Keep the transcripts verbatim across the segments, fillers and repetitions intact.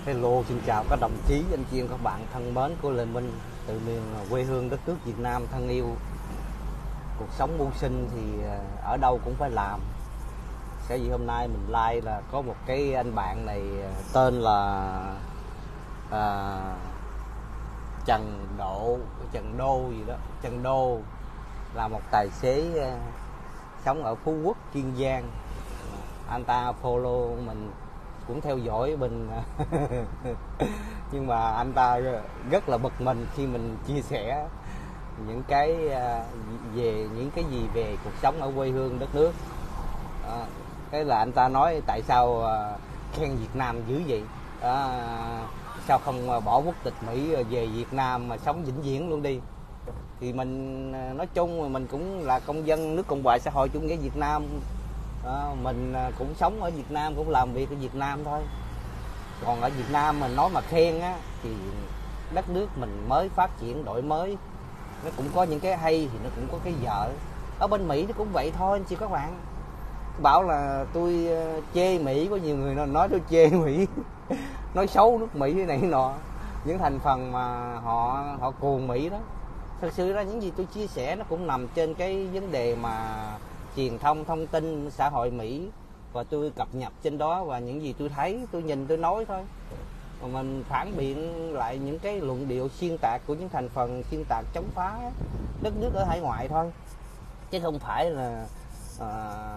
Hello, xin chào các đồng chí, anh chị em, các bạn thân mến của Lê Minh từ miền quê hương đất nước Việt Nam thân yêu. Cuộc sống mưu sinh thì ở đâu cũng phải làm. Sẽ vì hôm nay mình like là có một cái anh bạn này tên là à, Trần Độ, Trần Đô gì đó, Trần Đô, là một tài xế à, sống ở Phú Quốc, Kiên Giang. Anh ta follow mình, cũng theo dõi mình nhưng mà anh ta rất là bực mình khi mình chia sẻ những cái về những cái gì về cuộc sống ở quê hương đất nước. À, cái là anh ta nói tại sao khen Việt Nam dữ vậy, à, sao không bỏ quốc tịch Mỹ về Việt Nam mà sống vĩnh viễn luôn đi. Thì mình nói chung mình cũng là công dân nước Cộng hòa xã hội chủ nghĩa Việt Nam. À, mình cũng sống ở Việt Nam, cũng làm việc ở Việt Nam thôi. Còn ở Việt Nam mình nói mà khen á thì đất nước mình mới phát triển đổi mới, nó cũng có những cái hay thì nó cũng có cái dở. Ở bên Mỹ nó cũng vậy thôi anh chị các bạn. Bảo là tôi chê Mỹ, có nhiều người nói tôi chê Mỹ nói xấu nước Mỹ này nọ, những thành phần mà họ họ cuồng Mỹ đó. Thật sự ra những gì tôi chia sẻ nó cũng nằm trên cái vấn đề mà truyền thông thông tin xã hội Mỹ, và tôi cập nhật trên đó, và những gì tôi thấy, tôi nhìn, tôi nói thôi. Mà mình phản biện lại những cái luận điệu xuyên tạc của những thành phần xuyên tạc chống phá đất nước ở hải ngoại thôi, chứ không phải là à,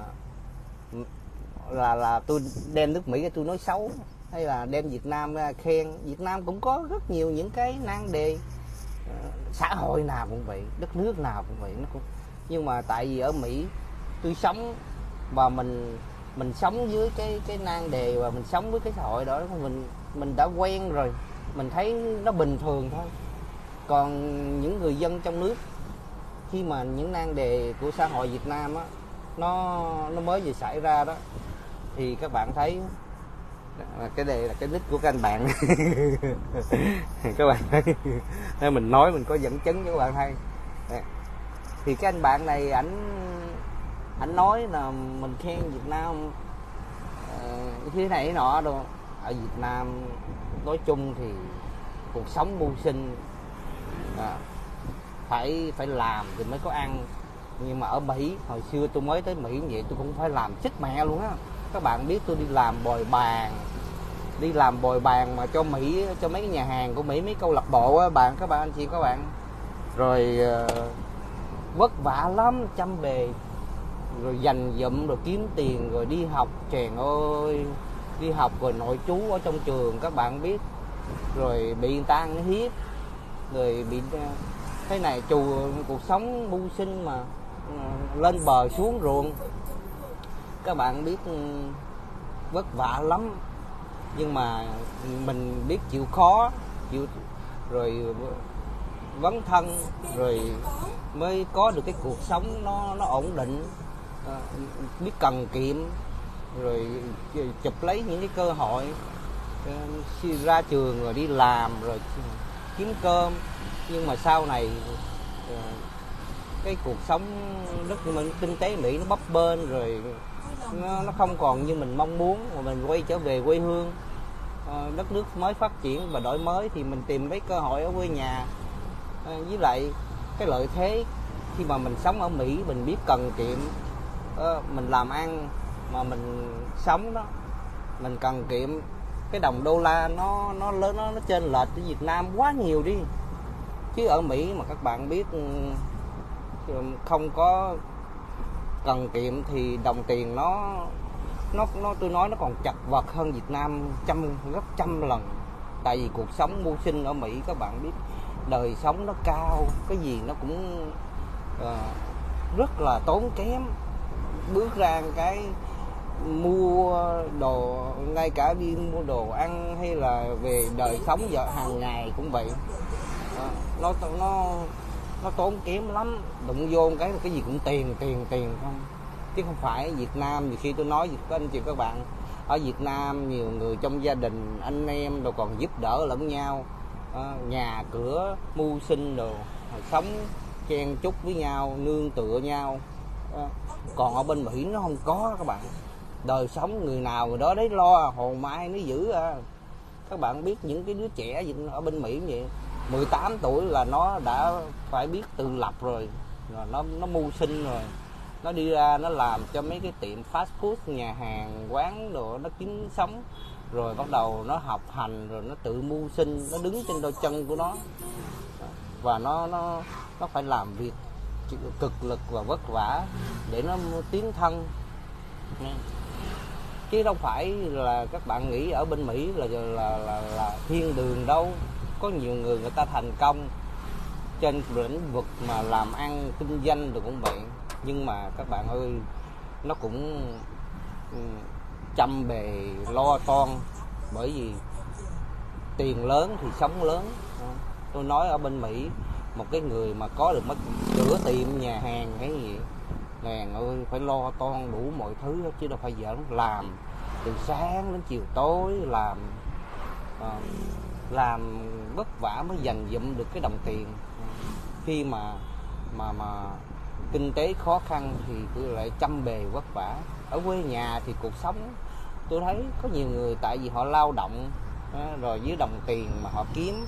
là là tôi đem nước Mỹ tôi nói xấu, hay là đem Việt Nam ra khen. Việt Nam cũng có rất nhiều những cái nan đề, xã hội nào cũng vậy, đất nước nào cũng vậy. Nó cũng nhưng mà tại vì ở Mỹ tôi sống và mình mình sống dưới cái cái nan đề, và mình sống với cái xã hội đó, mình mình đã quen rồi, mình thấy nó bình thường thôi. Còn những người dân trong nước, khi mà những nan đề của xã hội Việt Nam á, nó nó mới vừa xảy ra đó, thì các bạn thấy cái này là cái nick của các anh bạn các bạn thấy mình nói mình có dẫn chứng cho các bạn thấy. Thì cái anh bạn này ảnh ảnh nói là mình khen Việt Nam uh, thế này thế nọ đâu. Ở Việt Nam nói chung thì cuộc sống mưu sinh à, phải phải làm thì mới có ăn. Nhưng mà ở Mỹ, hồi xưa tôi mới tới Mỹ vậy, tôi cũng phải làm chết mẹ luôn á. Các bạn biết tôi đi làm bồi bàn, đi làm bồi bàn mà cho Mỹ, cho mấy cái nhà hàng của Mỹ, mấy câu lạc bộ á bạn, các bạn anh chị các bạn. Rồi uh, vất vả lắm, chăm bề, rồi dành dụm, rồi kiếm tiền, rồi đi học. Chèn ơi, đi học rồi nội trú ở trong trường các bạn biết, rồi bị người ta ăn hiếp, rồi bị thế này. Chù cuộc sống mưu sinh mà lên bờ xuống ruộng, các bạn biết vất vả lắm. Nhưng mà mình biết chịu khó, chịu rồi vấn thân, rồi mới có được cái cuộc sống nó nó ổn định. À, biết cần kiệm, rồi chụp lấy những cái cơ hội, ra trường rồi đi làm rồi kiếm cơm. Nhưng mà sau này cái cuộc sống đất mình, kinh tế Mỹ nó bấp bênh rồi, nó, nó không còn như mình mong muốn, mà mình quay trở về quê hương. À, đất nước mới phát triển và đổi mới thì mình tìm mấy cơ hội ở quê nhà. À, với lại cái lợi thế khi mà mình sống ở Mỹ, mình biết cần kiệm, à, mình làm ăn mà mình sống đó, mình cần kiệm. Cái đồng đô la nó nó lớn, nó, nó chênh lệch với Việt Nam quá nhiều đi. Chứ ở Mỹ mà các bạn biết không có cần kiệm thì đồng tiền nó nó nó tôi nói nó còn chật vật hơn Việt Nam trăm gấp trăm lần. Tại vì cuộc sống mưu sinh ở Mỹ các bạn biết, đời sống nó cao, cái gì nó cũng uh, rất là tốn kém. Bước ra cái mua đồ, ngay cả đi mua đồ ăn hay là về đời sống giờ hàng ngày cũng vậy. Uh, nó nó nó tốn kém lắm. Đụng vô cái cái gì cũng tiền tiền tiền không, chứ không phải Việt Nam. Nhiều khi tôi nói với anh chị các bạn, ở Việt Nam nhiều người trong gia đình anh em rồi còn giúp đỡ lẫn nhau, à, nhà cửa mưu sinh đồ, sống chen chúc với nhau, nương tựa nhau. À, còn ở bên Mỹ nó không có các bạn. Đời sống người nào người đó đấy lo, hồn mai nó giữ à. Các bạn biết những cái đứa trẻ ở bên Mỹ vậy, mười tám tuổi là nó đã phải biết tự lập rồi, rồi nó nó mưu sinh rồi, nó đi ra nó làm cho mấy cái tiệm fast food, nhà hàng, quán đồ, nó kiếm sống, rồi bắt đầu nó học hành, rồi nó tự mưu sinh, nó đứng trên đôi chân của nó, và nó nó nó phải làm việc cực lực và vất vả để nó tiến thân, chứ không phải là các bạn nghĩ ở bên Mỹ là là là, là thiên đường đâu. Có nhiều người người ta thành công trên lĩnh vực mà làm ăn kinh doanh rồi cũng vậy, nhưng mà các bạn ơi, nó cũng chăm bề lo toan, bởi vì tiền lớn thì sống lớn. Tôi nói ở bên Mỹ, một cái người mà có được mất cửa tiệm nhà hàng cái gì, ngàn ơi, phải lo toan đủ mọi thứ chứ đâu phải giỡn. Làm từ sáng đến chiều tối, làm à, làm vất vả mới dành dụm được cái đồng tiền. Khi mà mà mà kinh tế khó khăn thì tôi lại chăm bề vất vả. Ở quê nhà thì cuộc sống tôi thấy có nhiều người tại vì họ lao động rồi với đồng tiền mà họ kiếm,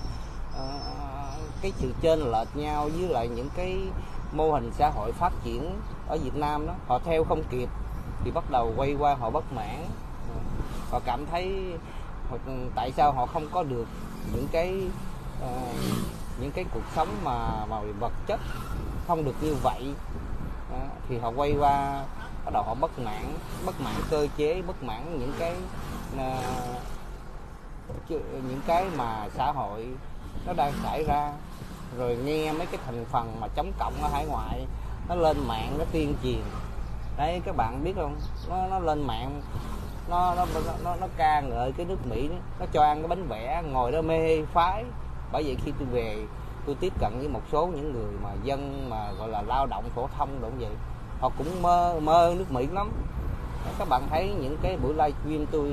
cái sự chênh lệch nhau với lại những cái mô hình xã hội phát triển ở Việt Nam đó, họ theo không kịp thì bắt đầu quay qua họ bất mãn. Họ cảm thấy tại sao họ không có được những cái uh, những cái cuộc sống mà mà vật chất không được như vậy, uh, thì họ quay qua bắt đầu họ bất mãn, bất mãn cơ chế, bất mãn những cái uh, những cái mà xã hội nó đang xảy ra. Rồi nghe mấy cái thành phần mà chống cộng ở hải ngoại nó lên mạng nó tuyên truyền đấy, các bạn biết không, nó nó lên mạng nó nó nó nó ca ngợi cái nước Mỹ đó. Nó cho ăn cái bánh vẽ, ngồi đó mê phái. Bởi vậy khi tôi về tôi tiếp cận với một số những người mà dân mà gọi là lao động phổ thông đúng vậy, họ cũng mơ mơ nước Mỹ lắm. Các bạn thấy những cái buổi livestream tôi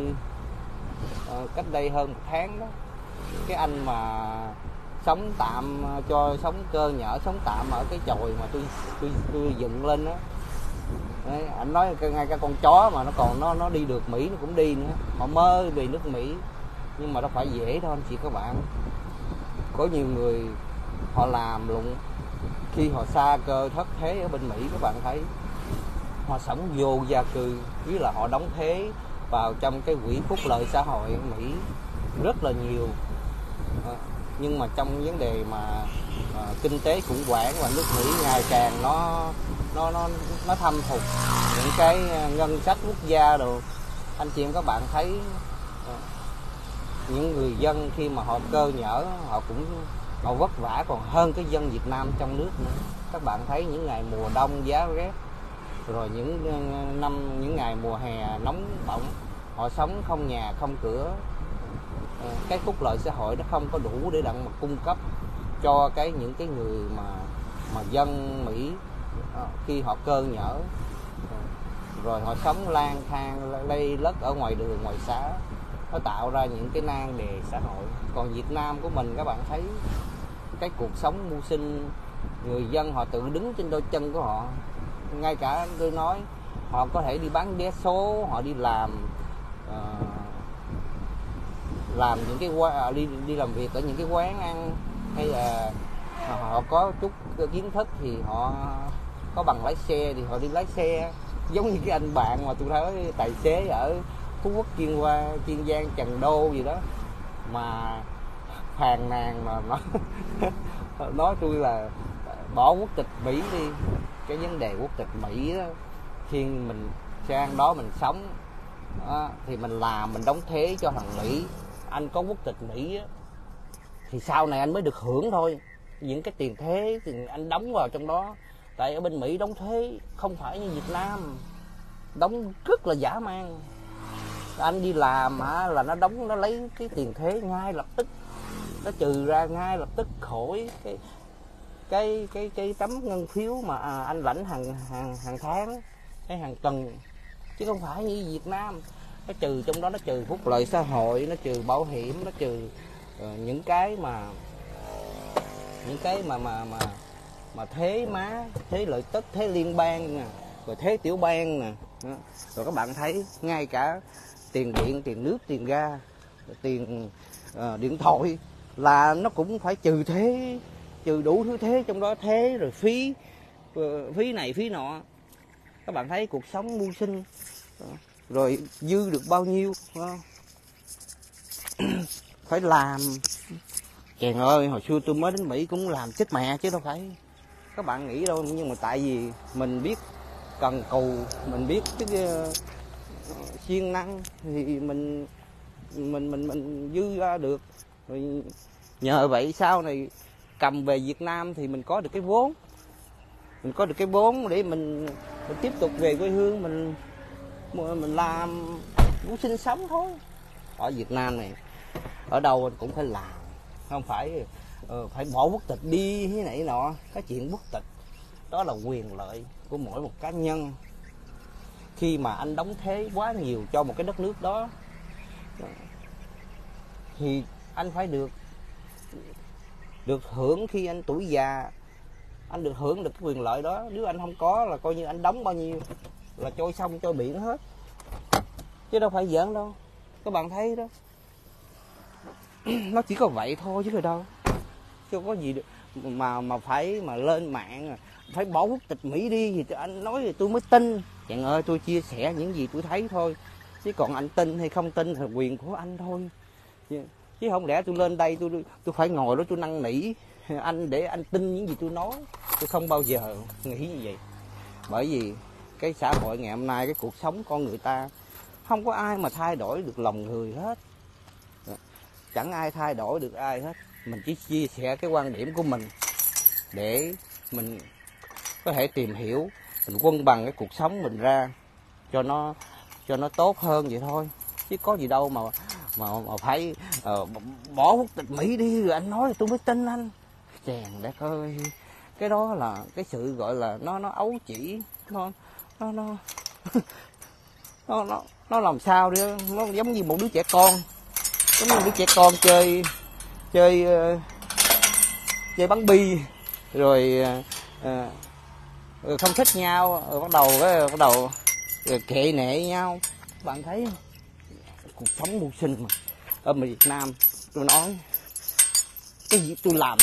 uh, cách đây hơn một tháng đó, cái anh mà sống tạm, cho sống cơ nhở, sống tạm ở cái chòi mà tôi tôi tôi dựng lên đó. Đấy, anh nói ngay cái con chó mà nó còn nó nó đi được Mỹ nó cũng đi nữa. Họ mơ về nước Mỹ nhưng mà đâu phải dễ đâu anh chị các bạn. Có nhiều người họ làm lụng, khi họ xa cơ thất thế ở bên Mỹ, các bạn thấy họ sống vô gia cư, với là họ đóng thế vào trong cái quỹ phúc lợi xã hội Mỹ rất là nhiều. À, nhưng mà trong vấn đề mà à, kinh tế khủng hoảng và nước Mỹ ngày càng nó nó nó nó thâm hụt những cái ngân sách quốc gia rồi, anh chị em các bạn thấy à, những người dân khi mà họ cơ nhở họ cũng họ vất vả còn hơn cái dân Việt Nam trong nước nữa. Các bạn thấy những ngày mùa đông giá rét, rồi những năm những ngày mùa hè nóng bỏng, họ sống không nhà không cửa. Cái phúc lợi xã hội nó không có đủ để đặng mà cung cấp cho cái những cái người mà mà dân Mỹ khi họ cơ nhở, rồi họ sống lang thang lây lất ở ngoài đường ngoài xã, nó tạo ra những cái nan đề xã hội. Còn Việt Nam của mình các bạn thấy cái cuộc sống mưu sinh, người dân họ tự đứng trên đôi chân của họ. Ngay cả tôi nói họ có thể đi bán vé số, họ đi làm uh, làm những cái đi đi làm việc ở những cái quán ăn, hay là họ có chút kiến thức thì họ có bằng lái xe thì họ đi lái xe, giống như cái anh bạn mà tôi thấy tài xế ở Phú Quốc, Kiên Hoa, Kiên Giang, Trần Đô gì đó, mà phàn nàn mà nó nói tôi là bỏ quốc tịch Mỹ đi. Cái vấn đề quốc tịch Mỹ đó, khi mình sang đó mình sống đó, thì mình làm mình đóng thuế cho thằng Mỹ. Anh có quốc tịch Mỹ á, thì sau này anh mới được hưởng thôi. Những cái tiền thuế thì anh đóng vào trong đó. Tại ở bên Mỹ đóng thuế không phải như Việt Nam, đóng rất là dã man. Anh đi làm hả, là nó đóng, nó lấy cái tiền thuế ngay lập tức, nó trừ ra ngay lập tức khỏi cái cái cái cái tấm ngân phiếu mà à, anh lãnh hàng hàng hàng tháng hay hàng tuần, chứ không phải như Việt Nam. Nó trừ trong đó, nó trừ phúc lợi xã hội, nó trừ bảo hiểm, nó trừ uh, những cái mà những cái mà mà mà mà thuế má, thuế lợi tức, thuế liên bang nè, rồi thuế tiểu bang nè. Đó. Rồi các bạn thấy ngay cả tiền điện, tiền nước, tiền ga tiền uh, điện thoại là nó cũng phải trừ thuế, trừ đủ thứ thuế trong đó, thuế rồi phí uh, phí này phí nọ. Các bạn thấy cuộc sống mưu sinh rồi dư được bao nhiêu phải làm. Chàng ơi, hồi xưa tôi mới đến Mỹ cũng làm chết mẹ chứ đâu phải các bạn nghĩ đâu. Nhưng mà tại vì mình biết cần cù, mình biết cái uh, siêng năng thì mình mình mình mình dư ra được. Rồi nhờ vậy sau này cầm về Việt Nam thì mình có được cái vốn, mình có được cái vốn để mình, mình tiếp tục về quê hương mình mình làm cũng sinh sống thôi. Ở Việt Nam này ở đâu anh cũng phải làm, không phải uh, phải bỏ quốc tịch đi thế này nọ. Cái chuyện quốc tịch đó là quyền lợi của mỗi một cá nhân. Khi mà anh đóng thuế quá nhiều cho một cái đất nước đó thì anh phải được được hưởng khi anh tuổi già, anh được hưởng được cái quyền lợi đó. Nếu anh không có là coi như anh đóng bao nhiêu là trôi sông trôi biển hết, chứ đâu phải giỡn đâu. Các bạn thấy đó, nó chỉ có vậy thôi chứ đâu, chứ có gì được mà mà phải mà lên mạng phải bỏ quốc tịch Mỹ đi thì anh nói thì tôi mới tin. Chàng ơi, tôi chia sẻ những gì tôi thấy thôi, chứ còn anh tin hay không tin là quyền của anh thôi. Chứ không lẽ tôi lên đây tôi tôi phải ngồi đó tôi năn nỉ anh để anh tin những gì tôi nói. Tôi không bao giờ nghĩ như vậy. Bởi vì cái xã hội ngày hôm nay, cái cuộc sống con người ta không có ai mà thay đổi được lòng người hết, chẳng ai thay đổi được ai hết. Mình chỉ chia sẻ cái quan điểm của mình để mình có thể tìm hiểu, mình cân bằng cái cuộc sống mình ra cho nó cho nó tốt hơn vậy thôi. Chứ có gì đâu mà mà, mà phải uh, bỏ quốc tịch Mỹ đi rồi anh nói tôi mới tin anh. Chàng đất ơi, cái đó là cái sự gọi là nó nó ấu chỉ, nó nó nó nó nó nó làm sao đi, nó giống như một đứa trẻ con, giống như đứa trẻ con chơi chơi uh, chơi bắn bi rồi uh, uh, không thích nhau rồi bắt đầu cái bắt đầu rồi kệ nệ nhau. Các bạn thấy không? Cuộc sống mưu sinh mà ở Việt Nam, tôi nói cái gì tôi làm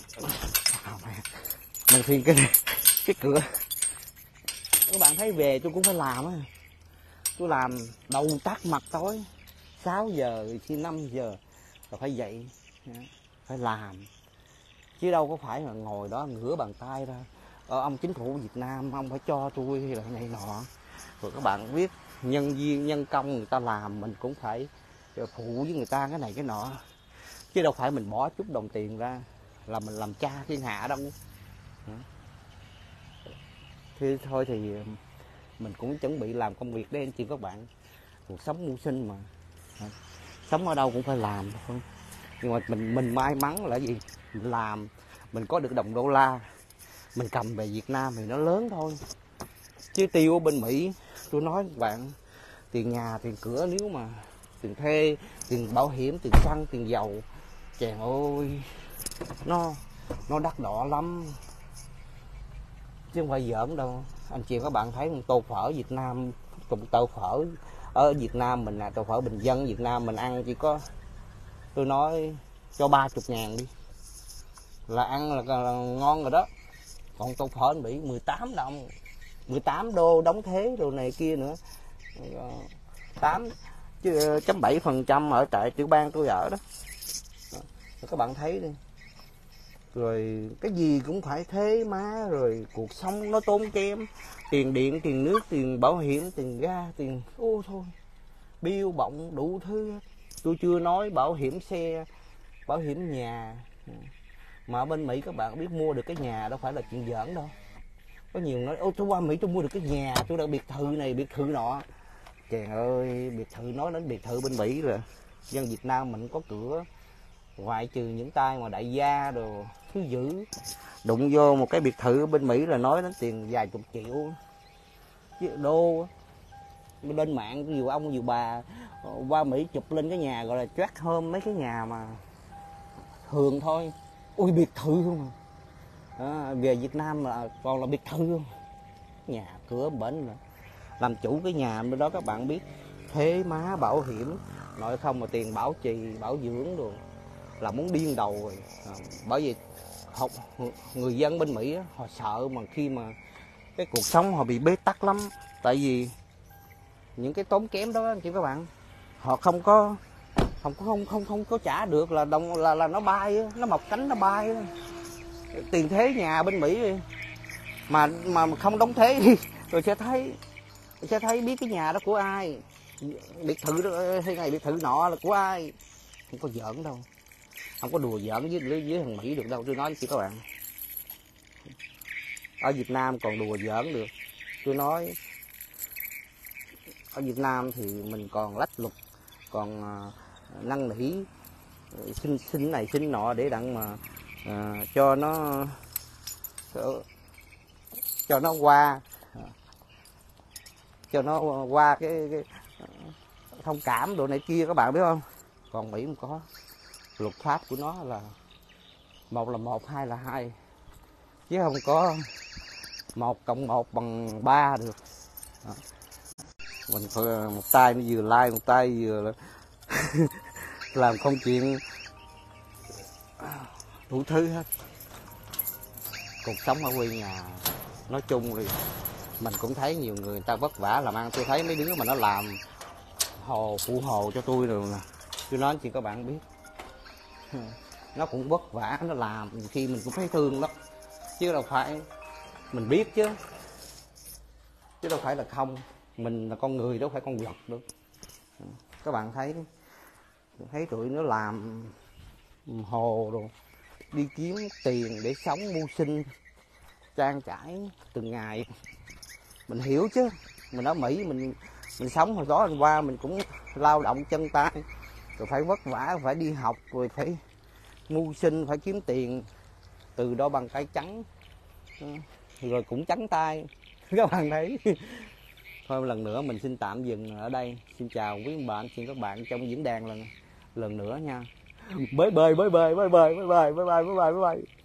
mình phiền cái cái cửa. Các bạn thấy về tôi cũng phải làm á, tôi làm đầu tắt mặt tối, sáu giờ khi năm giờ là phải dậy, phải làm, chứ đâu có phải là ngồi đó ngửa bàn tay ra ờ, ông chính phủ Việt Nam ông phải cho tôi hay là này nọ. Rồi các bạn biết nhân viên nhân công người ta làm mình cũng phải phụ với người ta cái này cái nọ, chứ đâu phải mình bỏ chút đồng tiền ra là mình làm cha thiên hạ đâu. Thì thôi thì mình cũng chuẩn bị làm công việc đấy anh chị các bạn. Cuộc sống mưu sinh mà, sống ở đâu cũng phải làm thôi. Nhưng mà mình mình may mắn là gì, mình làm mình có được đồng đô la, mình cầm về Việt Nam thì nó lớn thôi. Chứ tiêu ở bên Mỹ, tôi nói các bạn, tiền nhà tiền cửa, nếu mà tiền thuê, tiền bảo hiểm, tiền xăng, tiền dầu, chàng ơi, nó nó đắt đỏ lắm chứ không phải giỡn đâu. Anh chị các bạn thấy tô phở Việt Nam, cùng tô phở ở Việt Nam mình là tô phở bình dân Việt Nam mình ăn chỉ có, tôi nói cho ba chục ngàn đi là ăn là, là ngon rồi đó. Còn tô phở Mỹ mười tám đồng, mười tám đô đóng thuế đồ này kia nữa, tám chấm bảy phần trăm ở tại tiểu bang tôi ở đó. Các bạn thấy đi, rồi cái gì cũng phải thuế má, rồi cuộc sống nó tốn kém, tiền điện, tiền nước, tiền bảo hiểm, tiền ga, tiền ô thôi, bill bọng đủ thứ. Tôi chưa nói bảo hiểm xe, bảo hiểm nhà. Mà ở bên Mỹ các bạn biết mua được cái nhà đâu phải là chuyện giỡn đâu. Có nhiều nói ô tôi qua Mỹ tôi mua được cái nhà, tôi đã biệt thự này biệt thự nọ. Trời ơi, biệt thự, nói đến biệt thự bên Mỹ là dân Việt Nam mình có cửa, ngoại trừ những tay mà đại gia đồ thứ dữ đụng vô một cái biệt thự ở bên Mỹ là nói đến tiền vài chục triệu chứ đô. Lên mạng nhiều ông nhiều bà qua Mỹ chụp lên cái nhà gọi là track home, mấy cái nhà mà thường thôi, ui biệt thự không à. Về Việt Nam là còn là biệt thự không, nhà cửa bển là làm chủ cái nhà bên đó. Các bạn biết thuế má, bảo hiểm, nội không mà tiền bảo trì bảo dưỡng rồi là muốn điên đầu rồi. À, bởi vì học người dân bên Mỹ á, họ sợ mà khi mà cái cuộc sống họ bị bế tắc lắm, tại vì những cái tốn kém đó anh chị các bạn, họ không có không có không không không có trả được là đồng là là nó bay á, nó mọc cánh nó bay á. Tiền thế nhà bên Mỹ mà mà không đóng thế đi rồi sẽ thấy sẽ thấy biết cái nhà đó của ai, biệt thự đó hay này biệt thự nọ là của ai. Không có giỡn đâu, không có đùa giỡn với với thằng Mỹ được đâu, tôi nói chị các bạn. Ở Việt Nam còn đùa giỡn được, tôi nói ở Việt Nam thì mình còn lách luật, còn uh, năn nỉ xin xin này xin nọ để đặng mà uh, cho nó cho, cho nó qua cho nó qua cái, cái thông cảm độ này kia các bạn biết không. Còn Mỹ không có, luật pháp của nó là một là một, hai là hai, chứ không có một cộng một bằng ba được. Đó. Mình phải một tay nó vừa like một tay vừa làm công chuyện đủ thứ hết. Cuộc sống ở quê nhà nói chung thì mình cũng thấy nhiều người, người ta vất vả làm ăn. Tôi thấy mấy đứa mà nó làm hồ phụ hồ cho tôi rồi nè, tôi nói chị các bạn biết nó cũng vất vả, nó làm khi mình cũng thấy thương lắm, chứ đâu phải mình biết chứ chứ đâu phải là không. Mình là con người đâu phải con vật được. Các bạn thấy thấy tụi nó làm hồ rồi đi kiếm tiền để sống mưu sinh trang trải từng ngày. Mình hiểu chứ, mình ở Mỹ mình mình sống hồi đó hôm qua mình cũng lao động chân tay, rồi phải vất vả, phải đi học, rồi phải mưu sinh, phải kiếm tiền, từ đó bằng tay trắng rồi cũng trắng tay. Các bạn thấy. Thôi một lần nữa mình xin tạm dừng ở đây. Xin chào quý bạn, xin các bạn trong diễn đàn lần lần nữa nha. Bơi bơi bơi bơi bơi bơi bơi bơi bơi bơi bơi bơi.